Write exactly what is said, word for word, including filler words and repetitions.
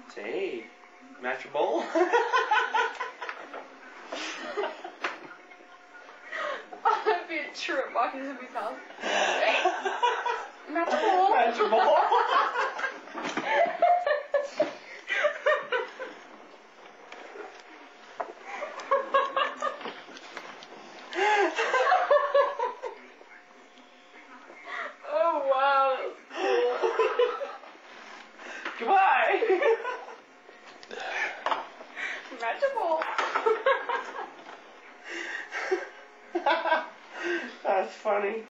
Say, hey, match a bowl? That'd be a trip walking to somebody's house. Hey, match a bowl. Match a bowl? Oh, wow. Goodbye. Match a bowl. That's funny.